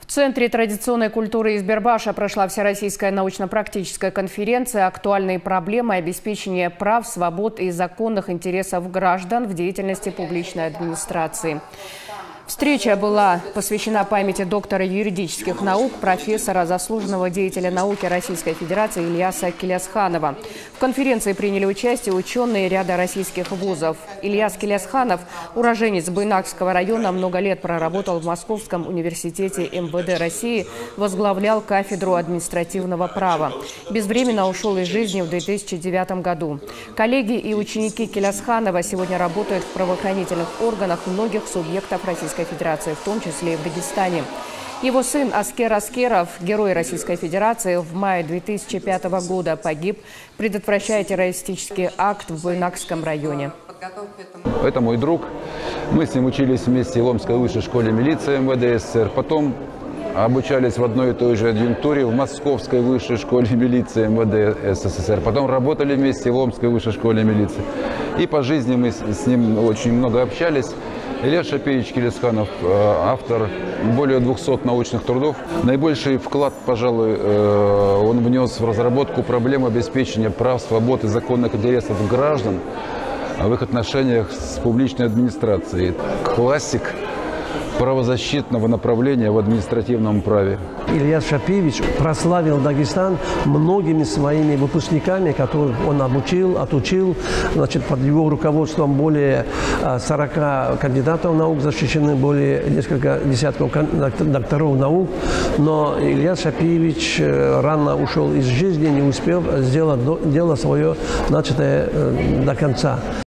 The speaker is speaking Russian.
В Центре традиционной культуры Избербаша прошла всероссийская научно-практическая конференция «Актуальные проблемы обеспечения прав, свобод и законных интересов граждан в деятельности публичной администрации». Встреча была посвящена памяти доктора юридических наук, профессора, заслуженного деятеля науки Российской Федерации Ильяса Килясханова. В конференции приняли участие ученые ряда российских вузов. Ильяс Килясханов, уроженец Буйнакского района, много лет проработал в Московском университете МВД России, возглавлял кафедру административного права. Безвременно ушел из жизни в 2009 году. Коллеги и ученики Килясханова сегодня работают в правоохранительных органах многих субъектов Российской Федерации, в том числе и в Дагестане. Его сын Аскер Аскеров, герой Российской Федерации, в мае 2005 года погиб, предотвращая террористический акт в Буйнакском районе. Это мой друг. Мы с ним учились вместе в Омской высшей школе милиции МВД СССР. Потом обучались в одной и той же адъюнктуре в Московской высшей школе милиции МВД СССР. Потом работали вместе в Омской высшей школе милиции. И по жизни мы с ним очень много общались. Илья Шапеевич Килясханов, автор более 200 научных трудов. Наибольший вклад, пожалуй, он внес в разработку проблем обеспечения прав, свобод и законных интересов граждан в их отношениях с публичной администрацией. Классик правозащитного направления в административном праве. Ильяс Шапеевич прославил Дагестан многими своими выпускниками, которых он отучил. Значит, под его руководством более 40 кандидатов наук защищены, более несколько десятков докторов наук. Но Ильяс Шапеевич рано ушел из жизни, не успев сделать дело свое, начатое до конца.